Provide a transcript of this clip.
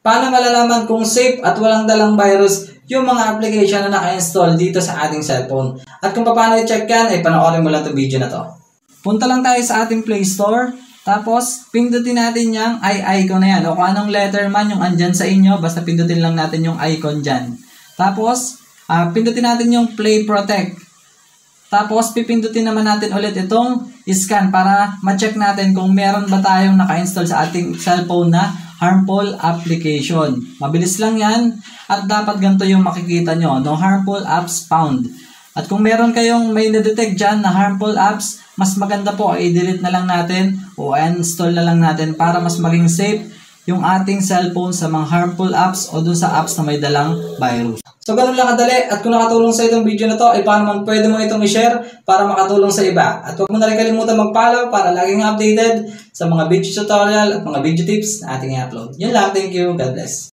Paano malalaman kung safe at walang dalang virus yung mga application na naka-install dito sa ating cellphone? At kung paano i-check yan, ay panoorin mo lang itong video na to. Punta lang tayo sa ating Play Store. Tapos, pindutin natin yung icon na yan. O kung anong letter man yung andyan sa inyo, basta pindutin lang natin yung icon dyan. Tapos, pindutin natin yung Play Protect. Tapos, pipindutin naman natin ulit itong scan para ma-check natin kung meron ba tayong naka-install sa ating cellphone na harmful application. Mabilis lang yan at dapat ganito yung makikita nyo. No harmful apps found. At kung meron kayong may na-detect dyan na harmful apps, mas maganda po i-delete na lang natin o install na lang natin para mas maging safe yung ating cellphone sa mga harmful apps o dun sa apps na may dalang virus. So, ganun lang kadali. At kung nakatulong sa itong video na to, ay paano man pwede mo itong i-share para makatulong sa iba. At huwag mo na rin kalimutan mag-follow para laging updated sa mga video tutorial at mga video tips na ating i-upload. Yun lang. Thank you. God bless.